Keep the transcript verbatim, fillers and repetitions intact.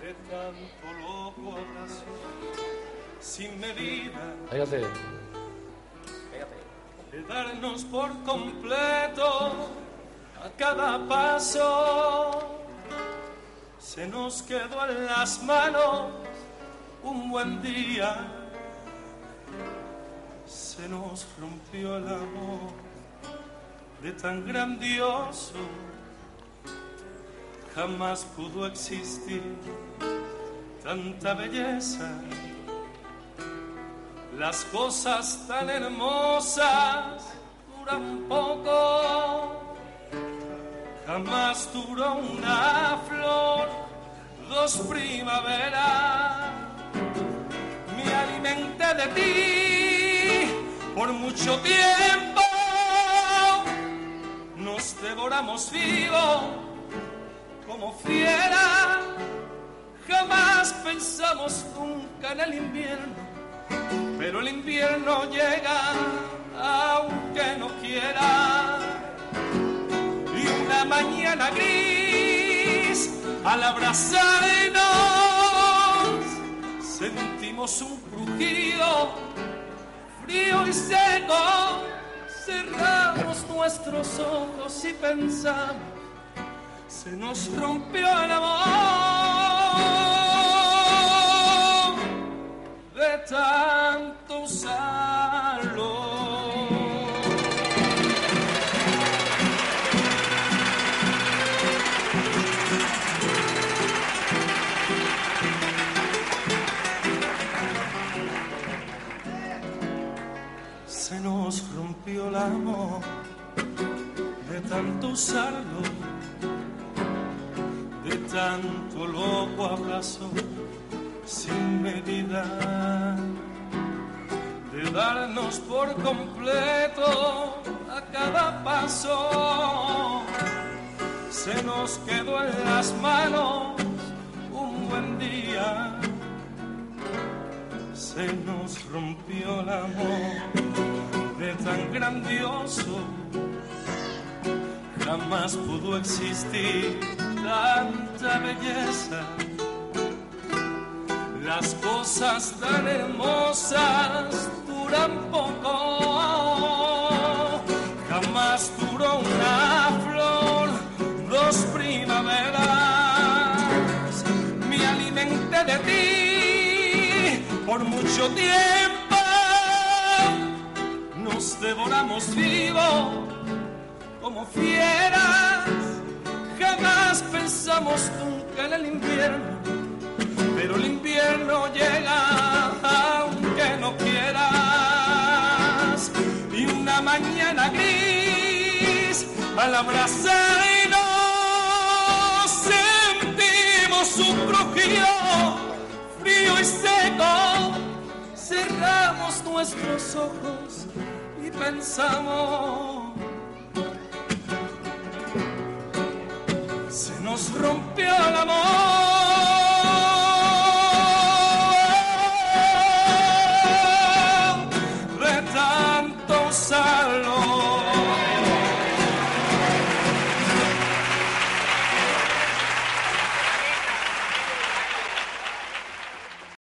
de tanto loco abrazo sin medida. Pégate. De darnos por completo a cada paso. Se nos quedó en las manos un buen día. Se nos rompió el amor de tan grandioso. Jamás pudo existir tanta belleza. Las cosas tan hermosas duran poco. Jamás duró una flor, dos primaveras. Me alimenté de ti por mucho tiempo. Nos devoramos vivos como fieras. Jamás pensamos nunca en el invierno, pero el invierno llega aunque no quiera. Y una mañana gris, al abrazarnos, sentimos un crujido frío y seco. Cerramos nuestros ojos y pensamos, se nos rompió el amor de tanto usarlo. Se nos rompió el amor de tanto usarlo, de tanto loco abrazo sin medida, de darnos por completo a cada paso. Se nos quedó en las manos un buen día. Se nos rompió el amor de tan grandioso. Jamás pudo existir tanta belleza. Las cosas tan hermosas duran poco. Jamás duró una flor, dos primaveras. Me alimenté de ti por mucho tiempo. Nos devoramos vivos como fieras. Jamás pensamos nunca en el invierno, pero el invierno llega aunque no quieras. Y una mañana gris, al abrazarnos, sentimos un crujido frío y seco. Cerramos nuestros ojos y pensamos, se nos rompió el amor